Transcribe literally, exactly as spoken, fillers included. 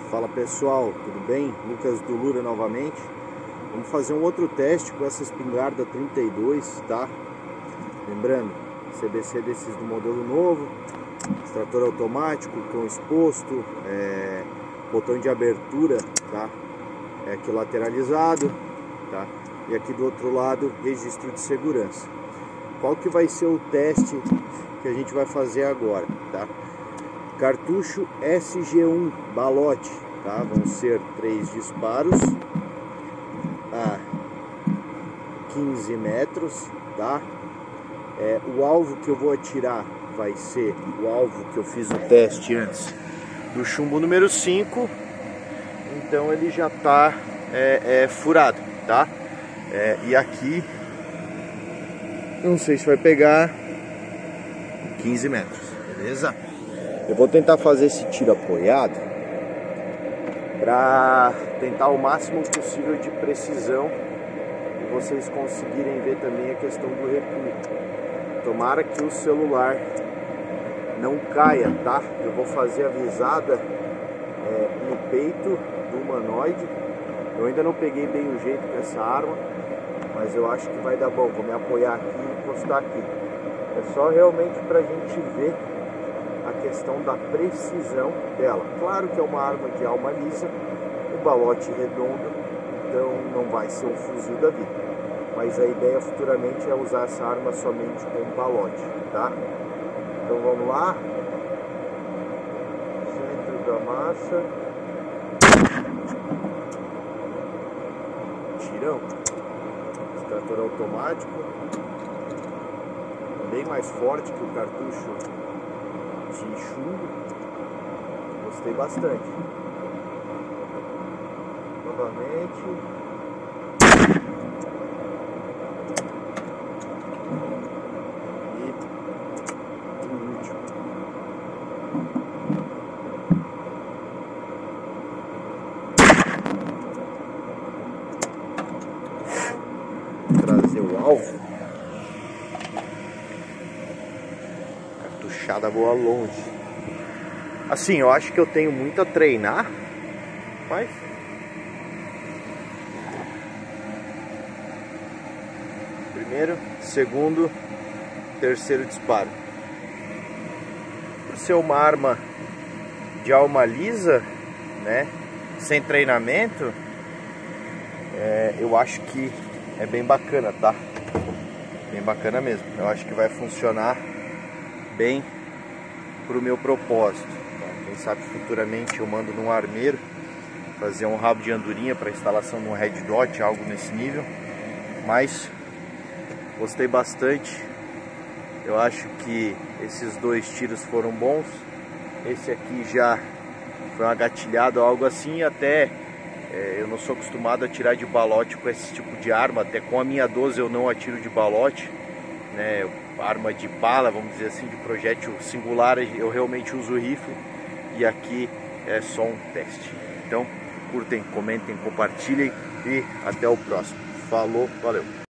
Fala pessoal, tudo bem? Lucas do Lura novamente. Vamos fazer um outro teste com essa espingarda trinta e dois, tá? Lembrando, C B C desses do modelo novo, extrator automático, cão exposto, é, botão de abertura, tá? É aqui lateralizado, tá? E aqui do outro lado, registro de segurança. Qual que vai ser o teste que a gente vai fazer agora, tá? Cartucho S G um balote, tá? Vão ser três disparos a quinze metros, tá? É, o alvo que eu vou atirar vai ser o alvo que eu fiz o teste antes do chumbo número cinco, então ele já tá é, é, furado, tá? É, e aqui não sei se vai pegar quinze metros, beleza? Eu vou tentar fazer esse tiro apoiado para tentar o máximo possível de precisão e vocês conseguirem ver também a questão do recuo. Tomara que o celular não caia, tá? Eu vou fazer a visada é, no peito do humanoide. Eu ainda não peguei bem o jeito com essa arma, mas eu acho que vai dar bom. Vou me apoiar aqui e encostar aqui. É só realmente para a gente ver a questão da precisão dela. Claro que é uma arma de alma lisa, um balote redondo, então não vai ser um fuzil da vida. Mas a ideia futuramente é usar essa arma somente com um balote, tá? Então vamos lá. Centro da massa. Tirão. Extrator automático. Bem mais forte que o cartucho de chumbo. Gostei bastante. Novamente. E o último. Trazer o alvo. Cartuchada boa longe. Assim, eu acho que eu tenho muito a treinar, mas primeiro, segundo, terceiro disparo. Por ser uma arma de alma lisa, né, sem treinamento, é, eu acho que é bem bacana, tá? Bem bacana mesmo. Eu acho que vai funcionar bem pro meu propósito. Quem sabe futuramente eu mando num armeiro fazer um rabo de andorinha para instalação de um red dot, algo nesse nível. Mas gostei bastante. Eu acho que esses dois tiros foram bons. Esse aqui já foi um agatilhado, algo assim. Até é, eu não sou acostumado a atirar de balote com esse tipo de arma. Até com a minha doze eu não atiro de balote, né? Arma de bala, vamos dizer assim, de projétil singular, eu realmente uso rifle. E aqui é só um teste. Então curtem, comentem, compartilhem e até o próximo. Falou, valeu!